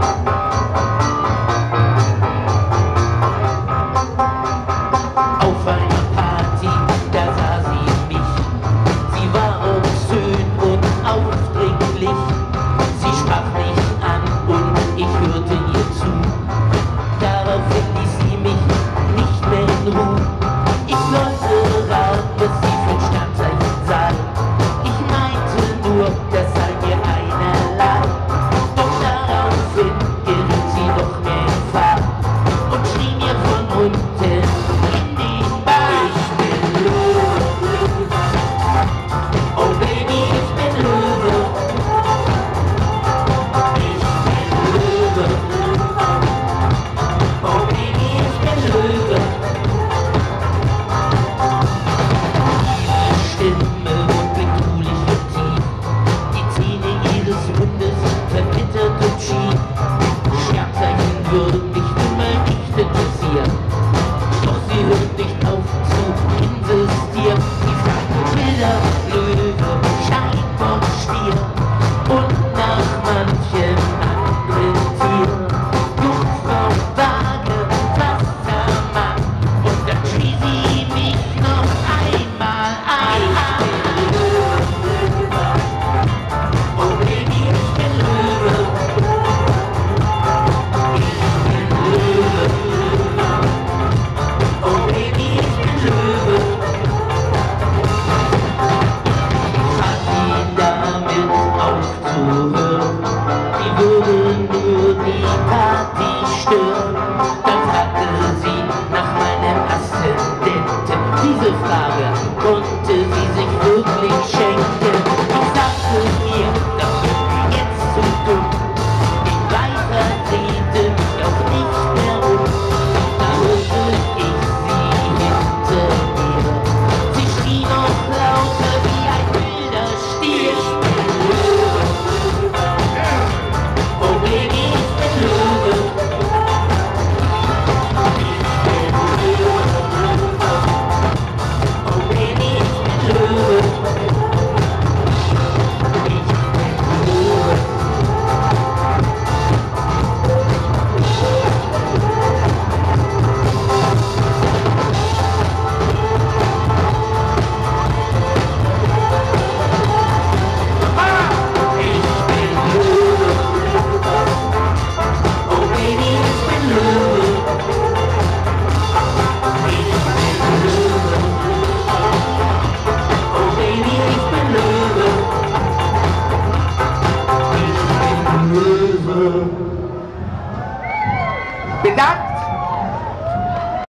Auf einer Party, da sah sie mich. Sie war obszön und aufdringlich. Sie sprach mich an und ich hörte ihr zu. Daraufhin ließ sie mich nicht mehr in Ruhe. Ich sollte raten, was sie für ein Sternzeichen sei. Ich meinte nur, das sei mir einerlei. Doch daraufhin geriet sie noch mehr in Fahrt und schrie mir von unten in den Bart. Ich bin Löwe. Oh Baby, ich bin Löwe. Ich bin Löwe. Oh Baby, ich bin Löwe. Ihre Stimme wurde betulich und tief. Die Zähne ihres Mundes verbittert und schief. Sternzeichen würden mich nun mal nicht interessieren. Doch sie hört nicht auf zu insistieren. Sie fragt Widder, Löwe, Steinbock, Stier und nach manchem anderen Tier. Jungfrau, Waage, Wassermann. Und dann schrie sie mich noch einmal an. Ich bin Löwe. Oh Baby, ich bin Löwe. Ich bin Löwe. Oh Baby, ich bin Löwe. Ich bat sie damit aufzuhören. Die würde nur die Party stören. Dann fragte sie nach meinem Aszendenten. Diese Frage konnte sie sich wirklich schenken. Ich sagte mir, das wird mir jetzt zu dumm. Ich weiter drehte mich auch nicht mehr um. Da hörte ich sie hinter mir. Sie schrie noch lauter wie ein wilder Stier. Ich bin Löwe. Oh Baby, ich bin Löwe. Ich bin Löwe. Oh Baby, ich bin Löwe. Ich bin Löwe. Ich bin Löwe. Oh Baby, ich bin Löwe. Ich bin Löwe. Oh Baby, ich bin Löwe. Ich bin Löwe. Bedankt!